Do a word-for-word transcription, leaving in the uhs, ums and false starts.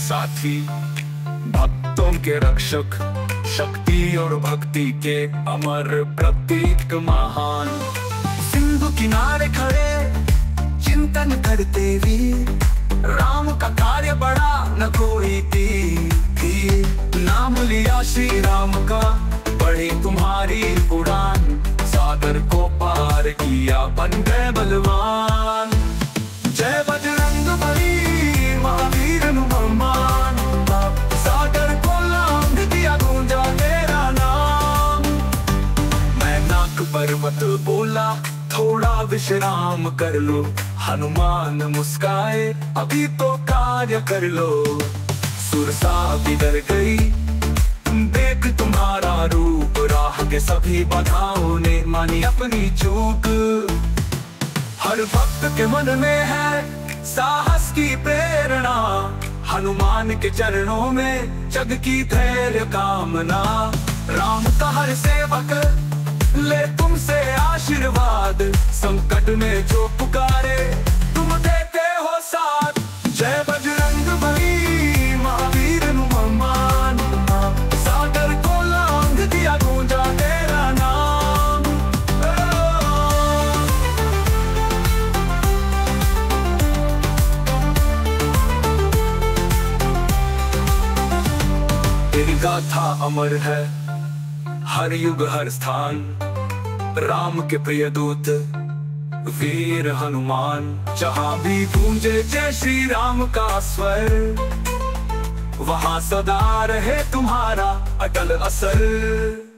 साथी, भक्तों के रक्षक, शक्ति और भक्ति के अमर प्रतीक महान। सिंधु किनारे खड़े चिंतन करते वीर, राम का कार्य बड़ा न कोई थी। नाम लिया श्री राम का, बढ़ी तुम्हारी उड़ान, सागर को पार किया बन गए बलवान। जय बजरंग बली महावीर हनुमान, सागर को लांघ दिया गूंजा तेरा नाम। मैनाक पर्वत बोला थोड़ा विश्राम कर लो, हनुमान मुस्काए अभी तो कार्य कर लो। सुरसा बिगड़ गई देख तुम्हारा रूप, राह के सभी बाधाओं ने मानी अपनी चूक। हर भक्त के मन में है साहस की प्रेरणा, हनुमान के चरणों में जग की धैर्य कामना। राम का हर सेवक ले तुमसे आशीर्वाद, संकट में जो पुकारे तुम देते हो साथ। जय बजरंग बली महावीर हनुमान, सागर को लांघ दिया गूंजा तेरा नाम। तेरी गाथा अमर है हर युग हर स्थान, राम के प्रिय दूत वीर हनुमान। जहाँ भी गूंजे जय श्री राम का स्वर, वहाँ सदा रहे तुम्हारा अटल असर।